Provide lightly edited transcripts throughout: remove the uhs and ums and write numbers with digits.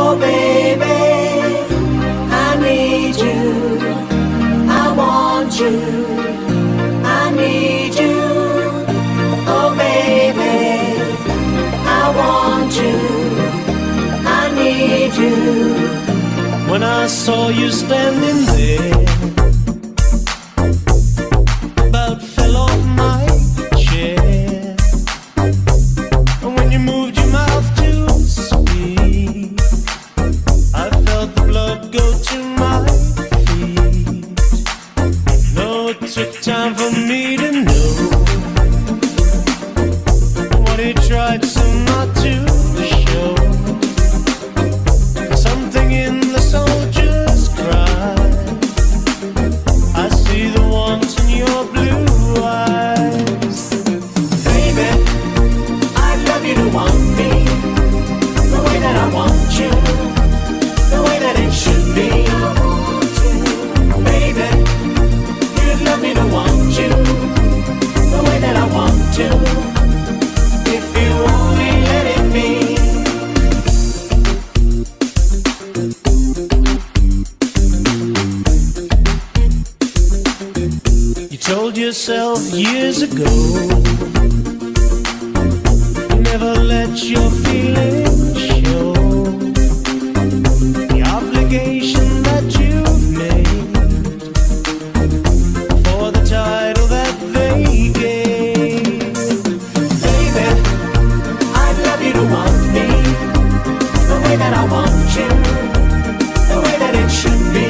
Oh baby, I need you, I want you, I need you. Oh baby, I want you, I need you. When I saw you standing there, about fell off my chair. And when you moved your mouth to speak, I felt the blood go to my feet. No, it took time for me to know what he tried so not to show. Something in the soldier's cry. I see the want in your blue eyes. Baby, I love you to want me, the way that I want you, the way that it should be. Baby, you'd love me to want you, the way that I want to, if you only let it be. You told yourself years ago, never let your feelings show. The obligation that you've made for the title that they gave. Baby, I'd love you to want me, the way that I want you, the way that it should be.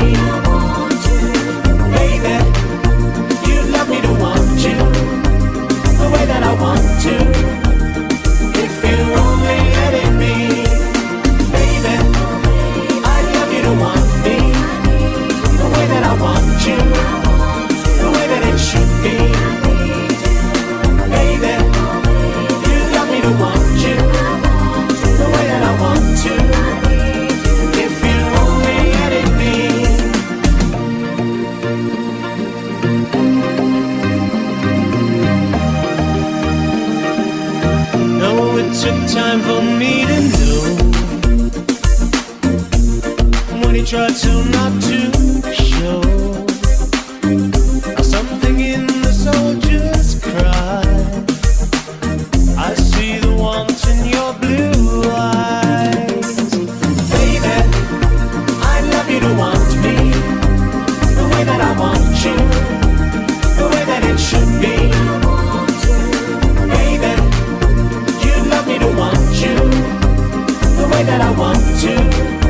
Baby, you'd love me to want you, the way that I want to, if you only let it be. Baby, I'd love you to want me, the way that I want you, the way that it should be. Baby, you'd love me to want you, the way that I want to, if you only let it be. No, it took time for me to know when he tried so not to show. Something in the soldier's cry. I see the want in your blue eyes. Baby, I love you to want me, the way that I want you, the way that it should be. Baby, you love me to want you, the way that I want to,